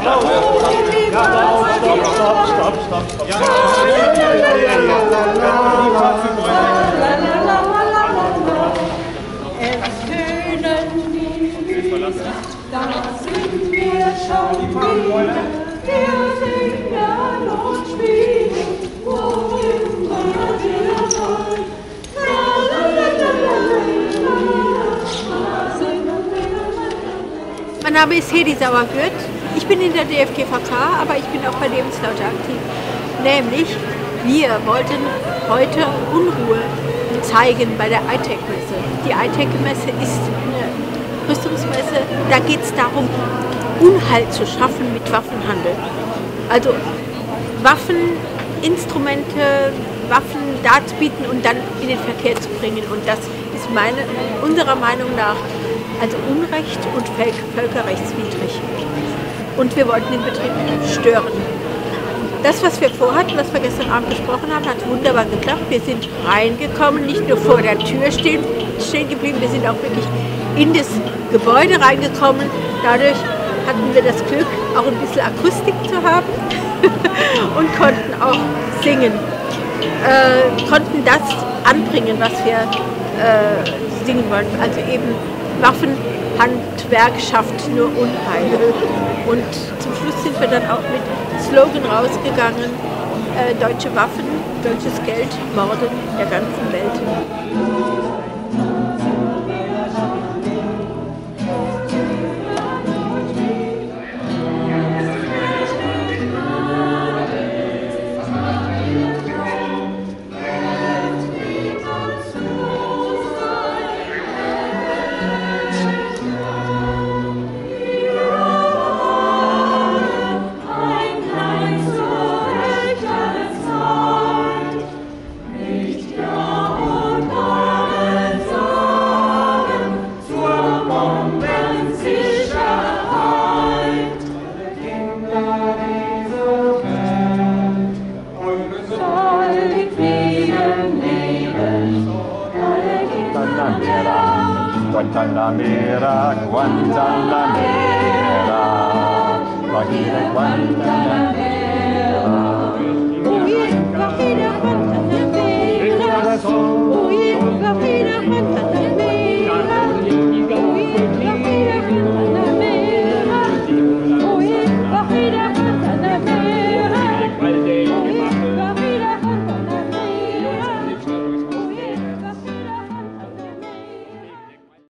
Da sind wir schon wieder, wir singen und spielen, wo immer wir wollen. Mein Name ist Hedi Sauergürth. Ich bin in der DFGVK, aber ich bin auch bei Lebenslaut aktiv. Nämlich, wir wollten heute Unruhe zeigen bei der ITEC-Messe. Die ITEC-Messe ist eine Rüstungsmesse, da geht es darum, Unheil zu schaffen mit Waffenhandel. Also Waffen, Instrumente, Waffen darbieten und dann in den Verkehr zu bringen. Und das ist unserer Meinung nach also Unrecht und völkerrechtswidrig. Und wir wollten den Betrieb stören. Das, was wir vorhatten, was wir gestern Abend besprochen haben, hat wunderbar geklappt. Wir sind reingekommen, nicht nur vor der Tür stehen geblieben, wir sind auch wirklich in das Gebäude reingekommen. Dadurch hatten wir das Glück, auch ein bisschen Akustik zu haben und konnten auch singen. Konnten das anbringen, was wir singen wollten. Also eben Waffenhandwerk schafft nur Unheil. Und zum Schluss sind wir dann auch mit Slogan rausgegangen, deutsche Waffen, deutsches Geld morden der ganzen Welt. Guantanamera, Guantanamera, Guantanamera.